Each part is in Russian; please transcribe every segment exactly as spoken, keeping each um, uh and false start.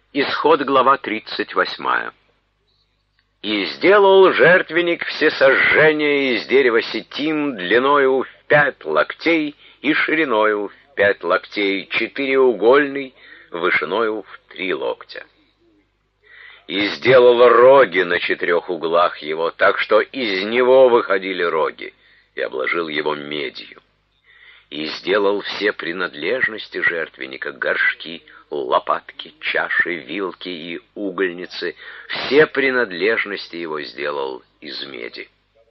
Исход, глава тридцать восьмая. «И сделал жертвенник всесожжения из дерева ситим длиною в пять локтей и шириною в пять локтей, четыреугольный, вышиною в три локтя. И сделал роги на четырех углах его, так что из него выходили роги, и обложил его медью. И сделал все принадлежности жертвенника, горшки, лопатки, чаши, вилки и угольницы, все принадлежности его сделал из меди.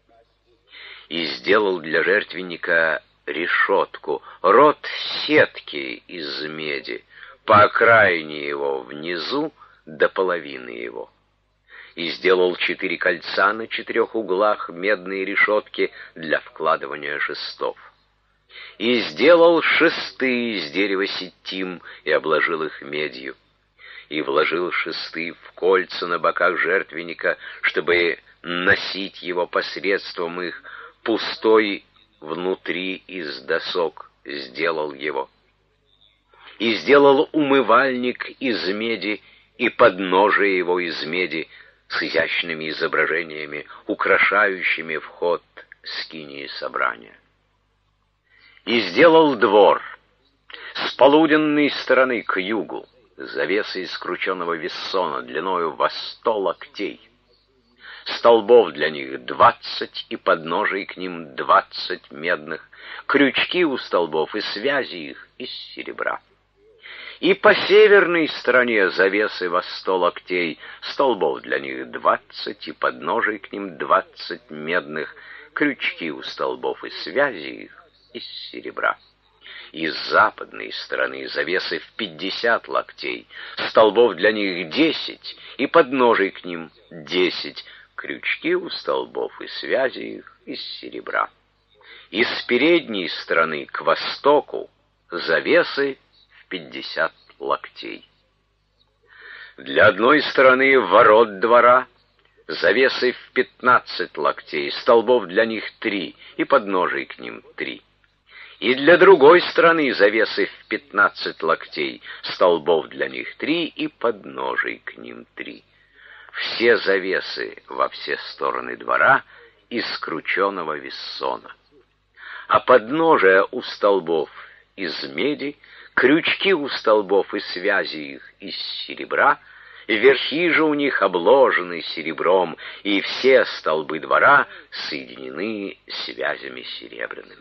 И сделал для жертвенника решетку, рот сетки из меди, по окраине его внизу до половины его. И сделал четыре кольца на четырех углах медные решетки для вкладывания шестов. И сделал шесты из дерева ситим и обложил их медью. И вложил шесты в кольца на боках жертвенника, чтобы носить его посредством их, пустой внутри из досок сделал его. И сделал умывальник из меди и подножие его из меди с изящными изображениями, украшающими вход скинии собрания. И сделал двор с полуденной стороны к югу, завесы из крученого вессона длиною во сто локтей, столбов для них двадцать и подножий к ним двадцать медных, крючки у столбов и связи их из серебра. И по северной стороне завесы во сто локтей, столбов для них двадцать и подножий к ним двадцать медных, крючки у столбов и связи их из серебра. И с западной стороны завесы в пятьдесят локтей, столбов для них десять и подножий к ним десять, крючки у столбов и связи их из серебра. И с передней стороны к востоку завесы в пятьдесят локтей. Для одной стороны ворот двора завесы в пятнадцать локтей, столбов для них три и подножий к ним три. И для другой стороны завесы в пятнадцать локтей, столбов для них три и подножий к ним три. Все завесы во все стороны двора из крученого вессона. А подножия у столбов из меди, крючки у столбов и связи их из серебра, верхи же у них обложены серебром, и все столбы двора соединены связями серебряными.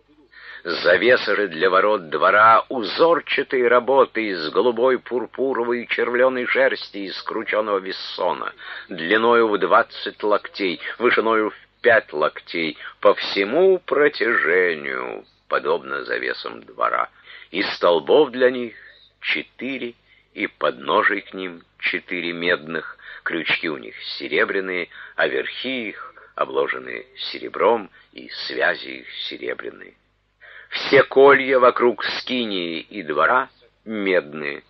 Завеса же для ворот двора узорчатой работы из голубой, пурпуровой и червленой шерсти из крученого вессона, длиною в двадцать локтей, вышиною в пять локтей, по всему протяжению, подобно завесам двора. И столбов для них четыре, и подножий к ним четыре медных, крючки у них серебряные, а верхи их обложены серебром, и связи их серебряные. Все колья вокруг скинии и двора медные.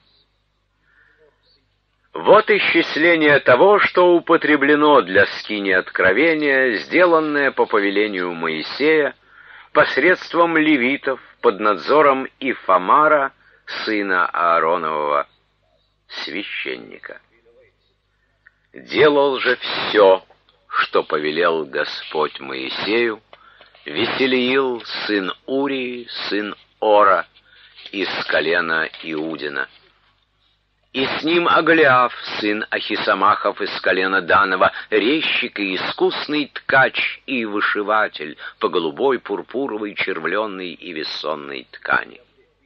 Вот исчисление того, что употреблено для скинии откровения, сделанное по повелению Моисея посредством левитов под надзором Ифамара, сына Ааронового, священника. Делал же все, что повелел Господь Моисею, Веселиил, сын Урии, сын Ора, из колена Иудина. И с ним Аголиаф, сын Ахисамахов, из колена Данова, резчик и искусный ткач и вышиватель по голубой, пурпуровой, червленной и вессонной ткани.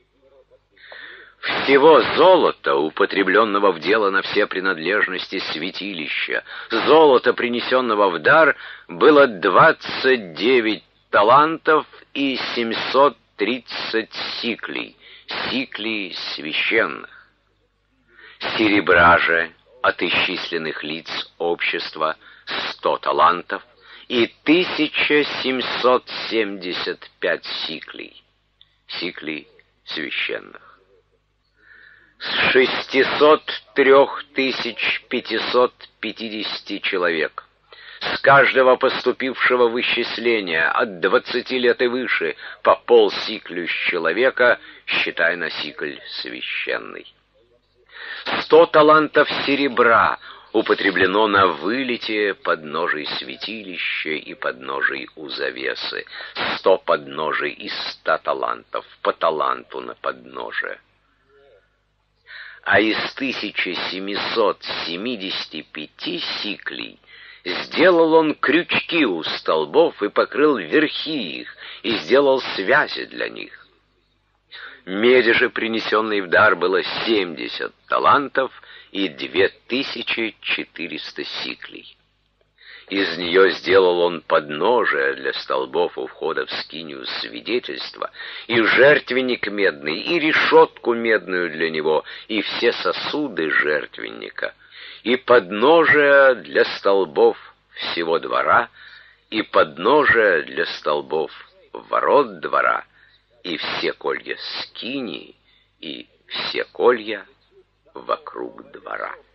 Всего золота, употребленного в дело на все принадлежности святилища, золота, принесенного в дар, было двадцать девять талантов и семьсот тридцать сиклей, сиклей священных. Серебра же от исчисленных лиц общества сто талантов и тысяча семьсот семьдесят пять сиклей, сиклей священных. С шестисот трех тысяч пятисот пятидесяти человек, с каждого поступившего в исчисление от двадцати лет и выше по полсиклю с человека, считай на сикль священный. Сто талантов серебра употреблено на вылете подножий святилища и подножий у завесы. Сто подножий из ста талантов, по таланту на подножие. А из тысячи семисот семидесяти пяти сиклей сделал он крючки у столбов и покрыл верхи их, и сделал связи для них. Меди же, принесенной в дар, было семьдесят талантов и две тысячи четыреста сиклей. Из нее сделал он подножие для столбов у входа в скинию свидетельства, и жертвенник медный, и решетку медную для него, и все сосуды жертвенника, и подножие для столбов всего двора, и подножие для столбов ворот двора, и все колья скинии, и все колья вокруг двора.